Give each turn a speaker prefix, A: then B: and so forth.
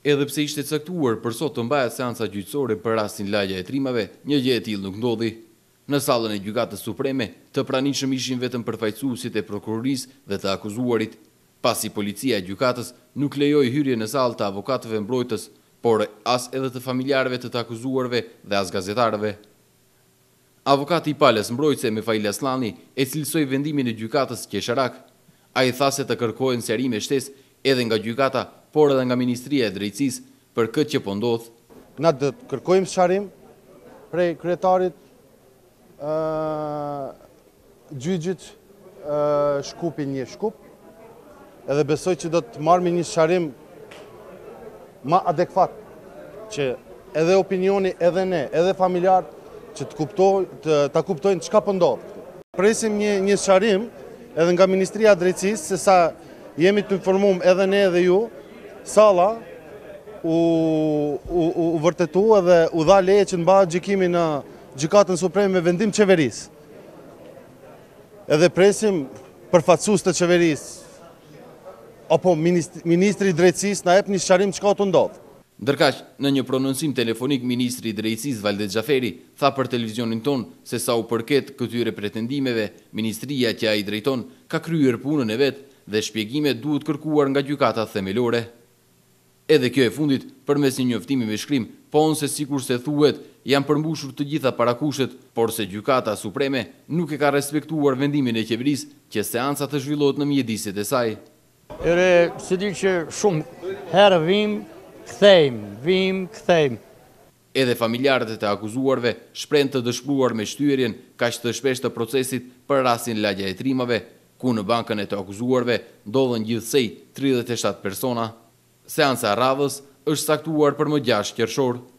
A: Edhe pse ishte caktuar për sot të mbahet seanca gjyqësore për rastin Lagja e Trimave, një gjë e tillë nuk ndodhi. Në sallën e Gjykatës Supreme, të pranishëm ishin vetëm përfaqësuesit e prokurorisë dhe të akuzuarit, pasi policia e gjykatës nuk lejoi hyrje në sallë të avokatëve mbrojtës, por as edhe të familjarëve të akuzuarve dhe as gazetarëve. Avokati i palës mbrojtëse Mifail Aslani e cilësoi vendimin e gjykatës qesharak. Ai tha se të kërkohen sqarime shtesë edhe nga gjykata, por edhe nga Ministria e Drejtësisë për këtë që po ndodh.
B: Na do të kërkojmë sqarim prej kryetarit gjyqit Shkupi 1 Shkup, edhe besoj që do të marrë një sqarim ma adekuat, që edhe opinioni, edhe ne, edhe familjar, që ta kuptojnë çka po ndodh. Presim një sqarim edhe nga Ministria e Drejtësisë, se sa jemi të informuar edhe ne edhe ju, salla u vërtetua dhe u dha leje që mbahet gjykimi në Gjykatën Supreme me vendim qeverisë. Edhe presim përfaqësues të qeverisë apo Ministri i Drejtësisë na jep një sqarim çka do ndodh.
A: Ndërkaq, në një prononcim telefonik, Ministri i Drejtësisë Valdet Xhaferi tha për televizionin ton se sa u përket këtyre pretendimeve, ministria që ai drejton ka kryer punën e vet dhe shpjegimet duhet kërkuar nga gjykata themelore. Edhe kjo e fundit, përmes një njoftimi me shkrim, se sikur se thuhet, janë përmbushur të gjitha parakushet, por se Gjykata Supreme nuk e ka respektuar vendimin e qeverisë që seanca të zhvillohet në mjediset e saj.
C: Si di që shumë herë vim, kthejmë.
A: Edhe familjarët e të akuzuarve shprehen të dëshpëruar me shtyerjen kaq të shpesh të procesit për rastin Lagja e Trimave, ku në bankën e të akuzuarve ndodhen gjithsej 37 persona. Seanca radhës është saktuar për më 6 qershor.